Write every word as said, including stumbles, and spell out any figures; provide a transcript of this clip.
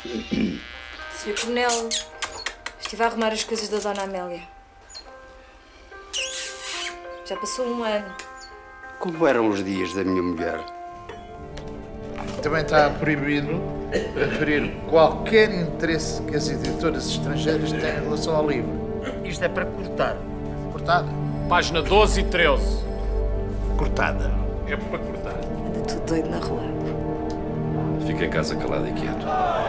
senhor Coronel, estive a arrumar as coisas da Dona Amélia. Já passou um ano. Como eram os dias da minha mulher? Também está proibido referir qualquer interesse que as editoras estrangeiras têm em relação ao livro. Isto é para cortar. Cortada? Página doze e treze. Cortada. É para cortar. Anda tudo doido na rua. Fica em casa calado e quieto.